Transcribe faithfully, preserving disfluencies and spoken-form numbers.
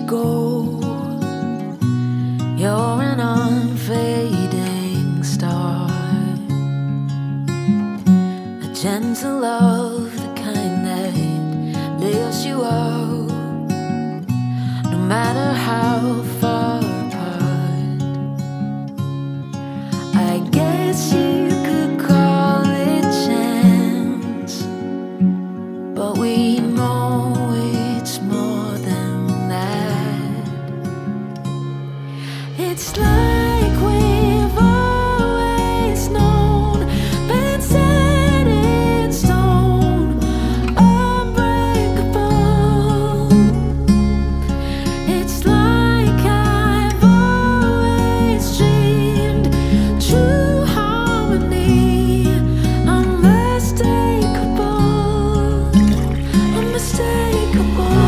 go. You're an unfading star, a gentle love, the kind that lifts you up, no matter how far apart. I guess you could call it chance, but we know it's more than that. It's like we've always known, been set in stone, unbreakable. It's like I've always dreamed, true harmony, unmistakable, unmistakable.